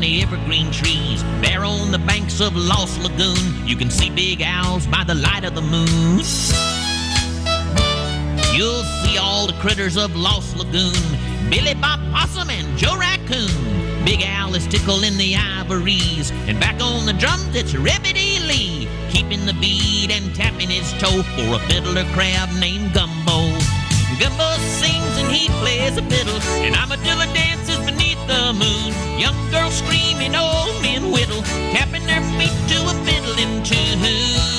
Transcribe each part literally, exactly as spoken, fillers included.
the evergreen trees. There on the banks of Lost Lagoon, you can see big owls by the light of the moon. You'll see all the critters of Lost Lagoon, Billy Bob Possum and Joe Raccoon. Big Al is tickling the ivories, and back on the drums it's Ribbity Lee, keeping the beat and tapping his toe for a fiddler crab named Gumbo. Gumbo sings and he plays a fiddle, and Armadillo dances beneath the moon. Young girls screaming, old men whittle, tapping their feet to a fiddling tune.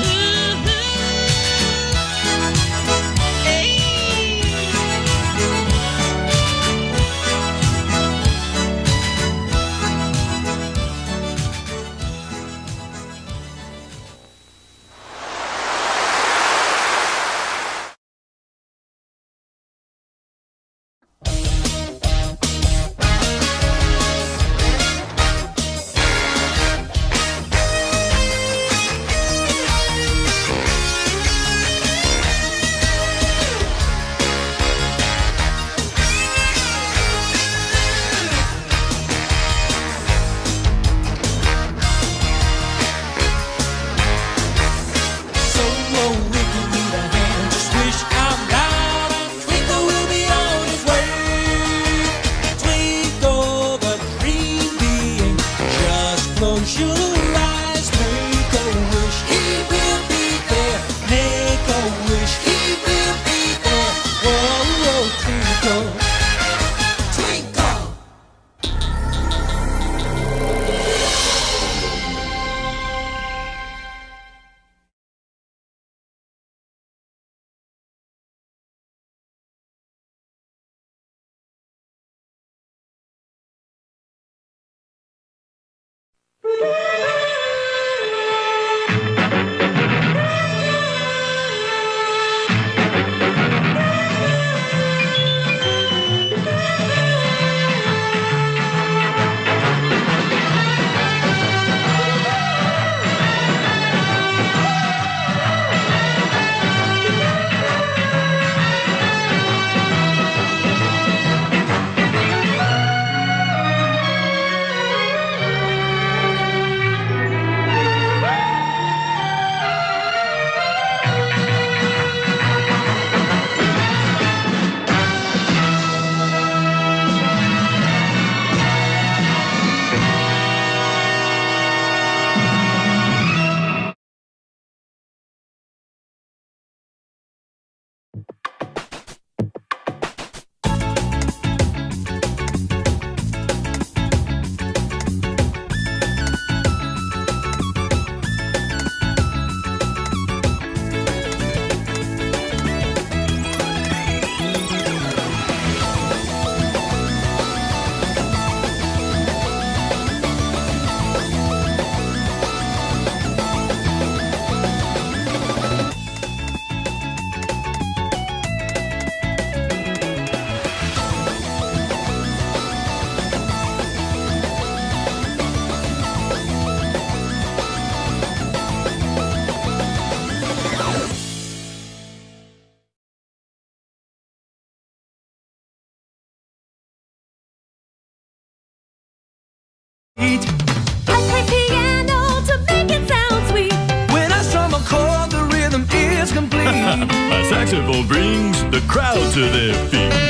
I play piano to make it sound sweet. When I strum a chord, the rhythm is complete. My saxophone brings the crowd to their feet.